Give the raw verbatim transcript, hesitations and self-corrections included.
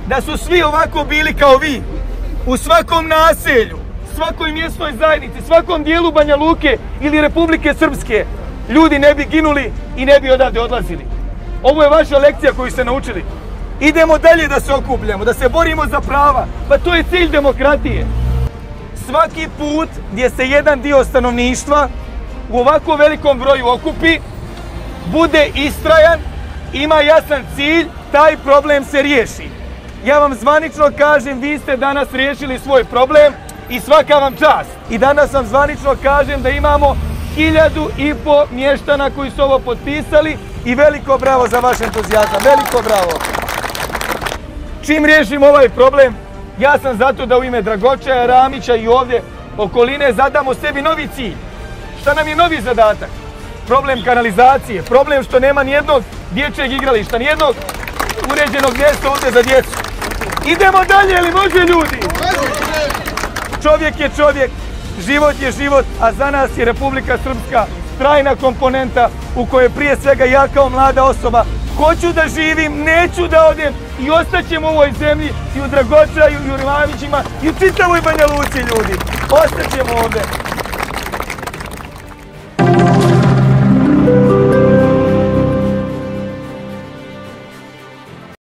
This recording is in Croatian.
da su svi ovako bili kao vi, u svakom naselju, svakoj mjesnoj zajednici, svakom dijelu Banja Luke ili Republike Srpske, ljudi ne bi ginuli i ne bi odavde odlazili. Ovo je vaša lekcija koju ste naučili. Idemo dalje da se okupljamo, da se borimo za prava. Pa to je cilj demokratije. Svaki put gdje se jedan dio stanovništva u ovako velikom broju okupi, bude istrajan, ima jasan cilj, taj problem se riješi. Ja vam zvanično kažem, vi ste danas riješili svoj problem i svaka vam čast. I danas vam zvanično kažem da imamo hiljadu i po mještana koji su ovo potpisali i veliko bravo za vaš entuzijazam, veliko bravo. Čim riješimo ovaj problem, ja sam zato da u ime Dragočaja, Ramića i ovdje okoline zadamo sebi novi cilj. Šta nam je novi zadatak? Problem kanalizacije, problem što nema nijednog dječjeg igrališta, nijednog uređenog mjesta ovdje za djecu. Idemo dalje, ili može ljudi? Čovjek je čovjek, život je život, a za nas je Republika Srpska trajna komponenta u kojoj prije svega ja kao mlada osoba hoću da živim, neću da odem i ostaćem u ovoj zemlji i u Dragočaju i u Ramićima i u čitavoj Banja Luci, ljudi. Ostaćemo ovdje.